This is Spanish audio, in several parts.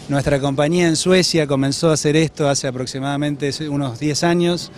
Nuestra compañía en Suecia comenzó a hacer esto hace aproximadamente unos 10 años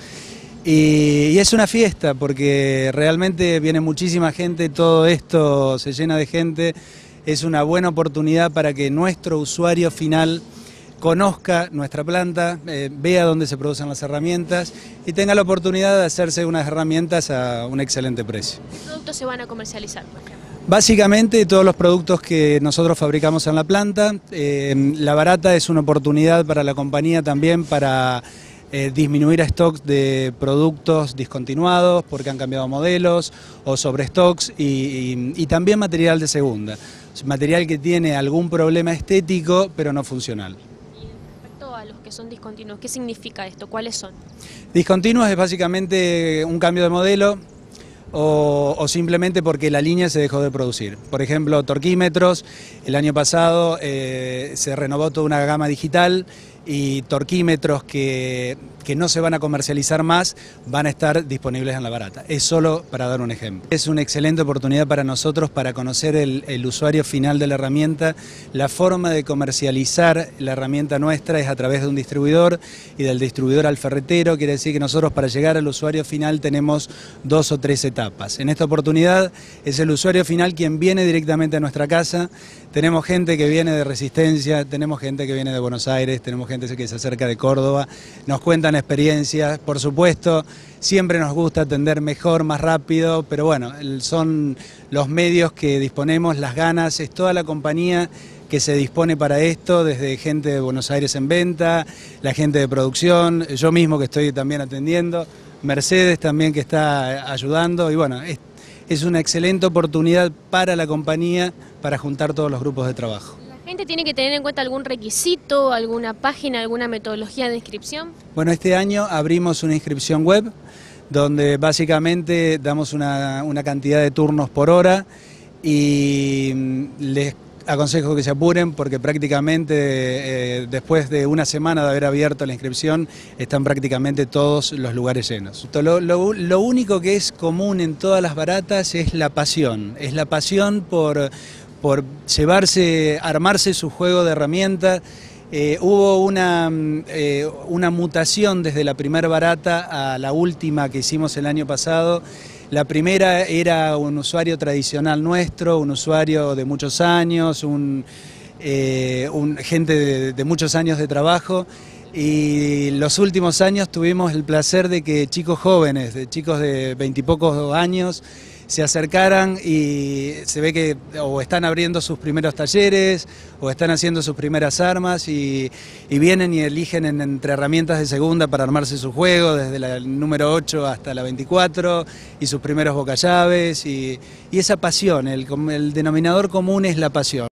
y es una fiesta porque realmente viene muchísima gente, todo esto se llena de gente, es una buena oportunidad para que nuestro usuario final conozca nuestra planta, vea dónde se producen las herramientas y tenga la oportunidad de hacerse unas herramientas a un excelente precio. ¿Qué productos se van a comercializar? Básicamente todos los productos que nosotros fabricamos en la planta. La barata es una oportunidad para la compañía también para disminuir stocks de productos discontinuados porque han cambiado modelos o sobre stocks y también material de segunda, material que tiene algún problema estético pero no funcional. A los que son discontinuos, ¿qué significa esto? ¿Cuáles son? Discontinuos es básicamente un cambio de modelo o simplemente porque la línea se dejó de producir. Por ejemplo, torquímetros, el año pasado se renovó toda una gama digital y torquímetros que no se van a comercializar más van a estar disponibles en la barata. Es solo para dar un ejemplo. Es una excelente oportunidad para nosotros para conocer el usuario final de la herramienta. La forma de comercializar la herramienta nuestra es a través de un distribuidor y del distribuidor al ferretero. Quiere decir que nosotros para llegar al usuario final tenemos 2 o 3 etapas. En esta oportunidad es el usuario final quien viene directamente a nuestra casa. Tenemos gente que viene de Resistencia, tenemos gente que viene de Buenos Aires, tenemos gente que se acerca de Córdoba, nos cuentan experiencias, por supuesto, siempre nos gusta atender mejor, más rápido, pero bueno, son los medios que disponemos, las ganas, es toda la compañía que se dispone para esto, desde gente de Buenos Aires en venta, la gente de producción, yo mismo que estoy también atendiendo, Mercedes también que está ayudando y bueno, es una excelente oportunidad para la compañía para juntar todos los grupos de trabajo. ¿La gente tiene que tener en cuenta algún requisito, alguna página, alguna metodología de inscripción? Bueno, este año abrimos una inscripción web donde básicamente damos una cantidad de turnos por hora y les aconsejo que se apuren porque prácticamente después de una semana de haber abierto la inscripción están prácticamente todos los lugares llenos. Lo único que es común en todas las baratas es la pasión por armarse su juego de herramientas. Hubo una mutación desde la primera barata a la última que hicimos el año pasado. La primera era un usuario tradicional nuestro, un usuario de muchos años, gente de muchos años de trabajo. Y los últimos años tuvimos el placer de que chicos jóvenes, chicos de 20 y pocos años, se acercaran y se ve que o están abriendo sus primeros talleres o están haciendo sus primeras armas y vienen y eligen entre herramientas de segunda para armarse su juego, desde la número 8 hasta la 24 y sus primeros bocallaves y esa pasión, el denominador común es la pasión.